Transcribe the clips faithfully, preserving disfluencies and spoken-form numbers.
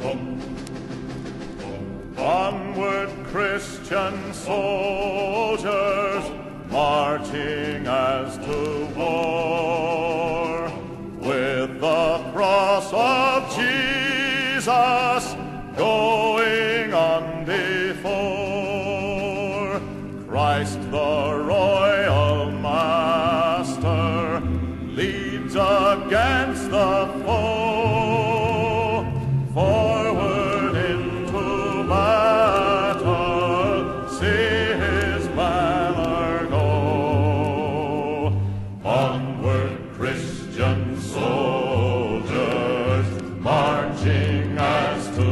Onward, Christian soldiers, marching as to war, with the cross of Jesus going on before. Christ the royal master leads against the foe, forward into battle, see his banner go. Onward, Christian soldiers, marching as to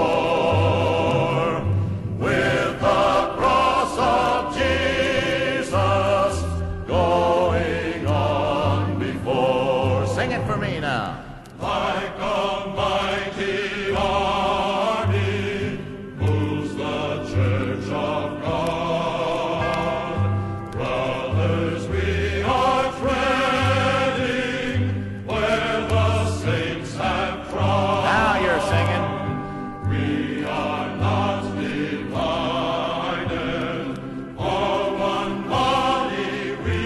war, with the cross of Jesus going on before. Sing it for me now. Like a mighty army moves the Church of God. Brothers, we are treading where the saints have trod. Now you're singing. We are not divided, all one body we,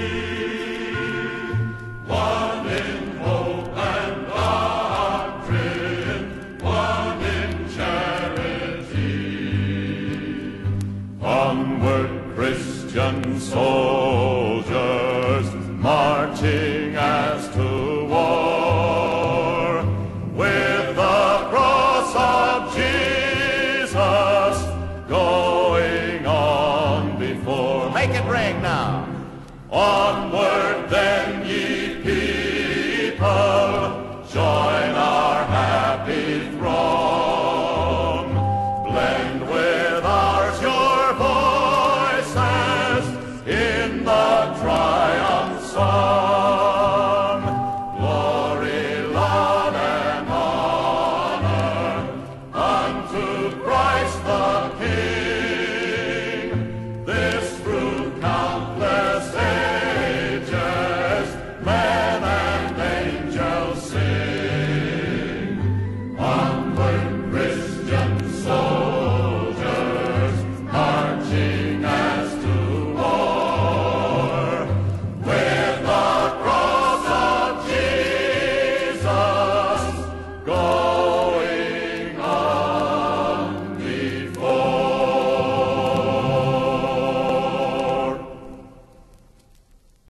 one in hope and doctrine, one in charity. Onward, Christian soldiers, marching as to war, with the cross of Jesus going on before. Make it ring now. Onward then, ye people, join our happy throng.